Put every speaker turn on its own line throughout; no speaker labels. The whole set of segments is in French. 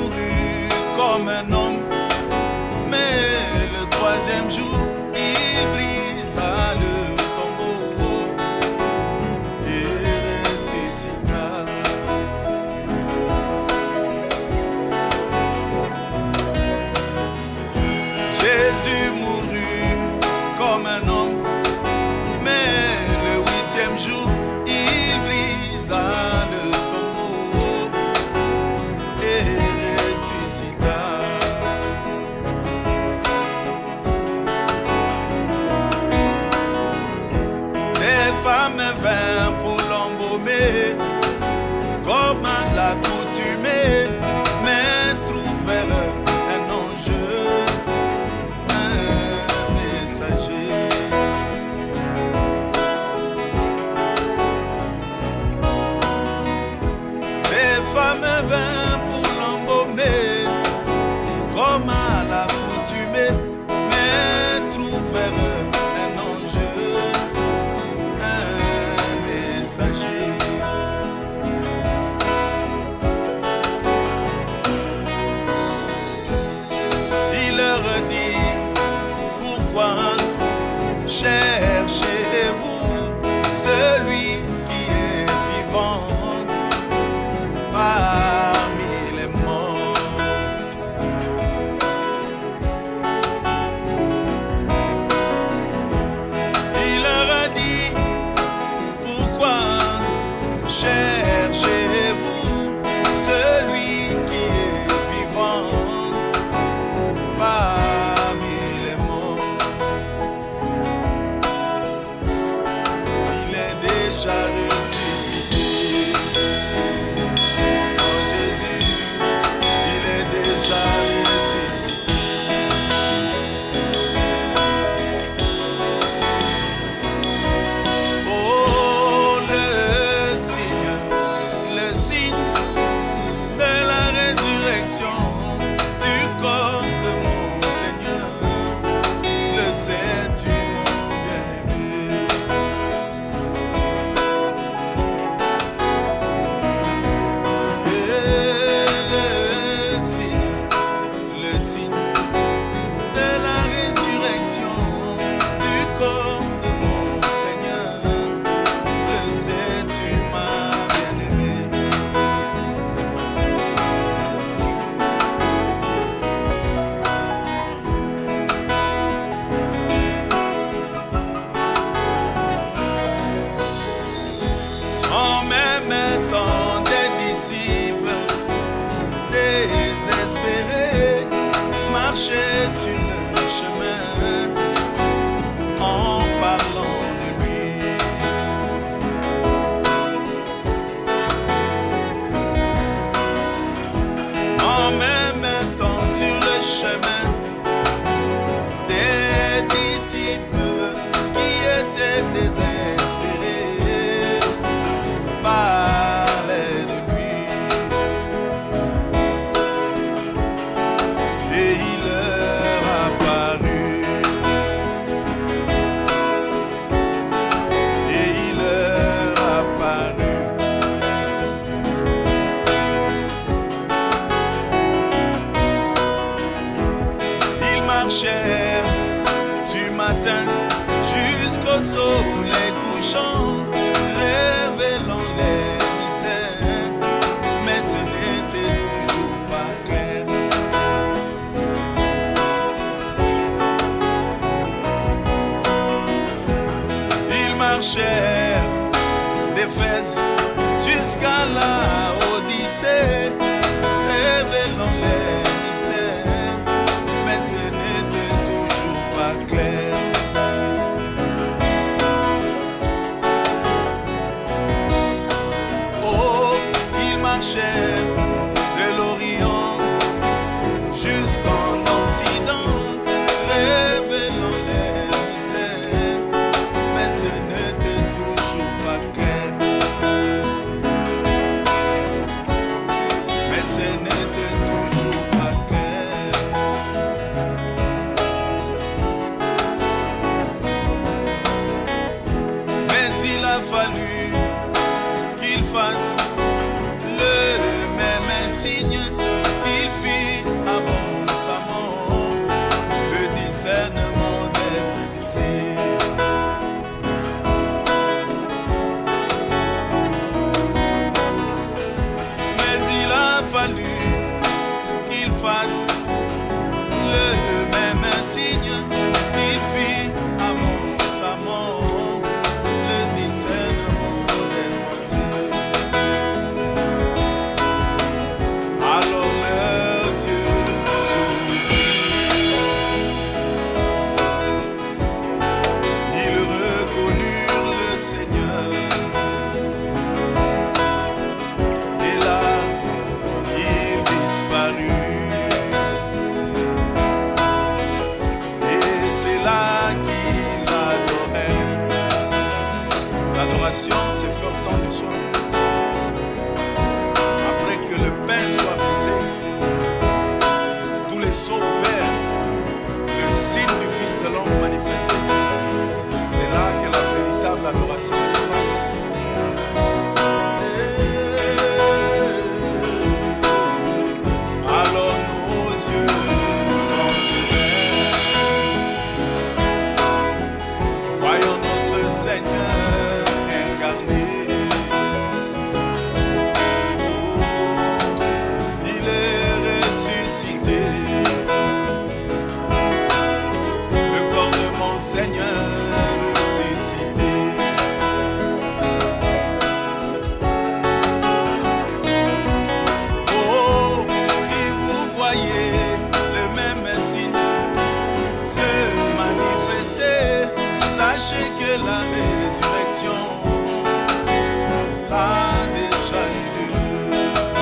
mourut comme un homme, mais le troisième jour, il brisa le tombeau et ressuscita. Jésus mourut comme un homme, mais le huitième jour, il brisa le tombeau et ressuscita. Les femmes vinrent pour l'embaumer, comme à l'accoutumée, mais trouvèrent un ange, un messager. Les femmes vinrent pour l'embaumer, comme à l'accoutumée, mais trouvèrent un ange, un messager. Il leur dit: pourquoi cherchez-vous celui qui est vivant parmi les morts? Il leur a dit: pourquoi cherchez-vous celui qui est vivant parmi les morts? Il est déjà ressuscité. Oh Jésus, il est déjà ressuscité. Oh, le signe de la résurrection du corps de mon Seigneur, le sais-tu, mon bien-aimé? Et le signe de la résurrection du corps de mon Seigneur, le sais-tu, ma bien-aimée? En même temps, des disciples désespérés marchaient sur le chemin en parlant de lui. En même temps, sur le chemin, des disciples qui étaient désespérés parlaient de lui. Et il leur apparut. Et il leur apparut. Ils marchèrent du matin jusqu'au soleil couchant, révélant les mystères, mais ce n'était toujours pas clair. Ils marchèrent d'Éphèse jusqu'à la Odyssée, révélant les mystères, mais ce n'était toujours pas clair. face, le même signe, il fit amont le discernement des pensées. Alors leurs yeux s'ouvrirent, ils reconnurent le Seigneur. Et là, il disparut. C'est fort temps du soir. Après que le pain soit brisé, tous les sceaux verts, le signe du Fils de l'homme manifesté. C'est là que la véritable adoration se passe. Alors nos yeux sont ouverts. Voyons notre Seigneur. Seigneur ressuscité. Oh, si vous voyez le même signe se manifester, sachez que la résurrection a déjà eu lieu.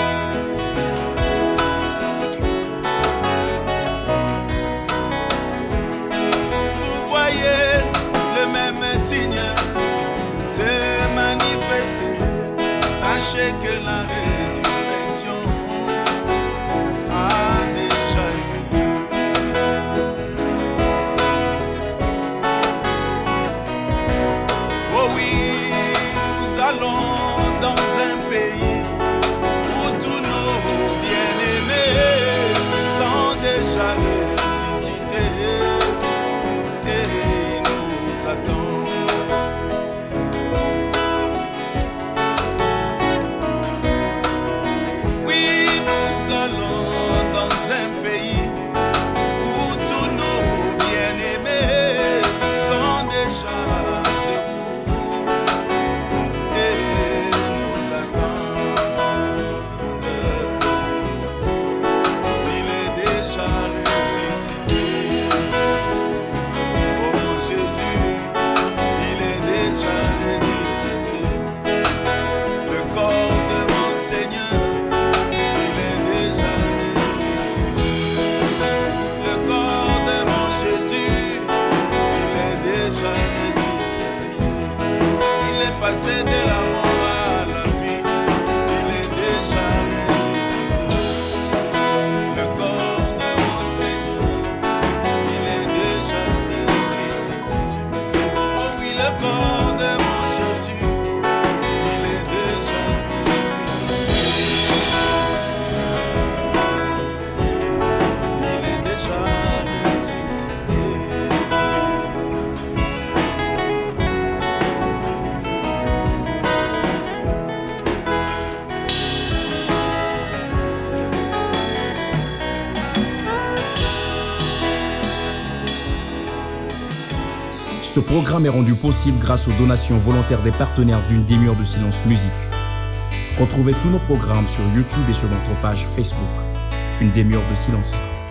Le même signe s'est manifesté, sachez que la résurrection a déjà eu lieu. Oh oui, nous allons dans un pays où tous nos bien-aimés sont déjà ressuscités. Oui, nous allons dans un pays où tous nos bien-aimés sont déjà debout et nous attendent. Il est déjà ressuscité. Passé de la mort à la vie, il est déjà ressuscité. Le corps de mon Seigneur, il est déjà ressuscité. Oh oui, le corps de mon Jésus, il est déjà ressuscité. Il est déjà ressuscité.
Ce programme est rendu possible grâce aux donations volontaires des partenaires d'une demi-heure de silence musique. Retrouvez tous nos programmes sur YouTube et sur notre page Facebook. Une demi-heure de silence.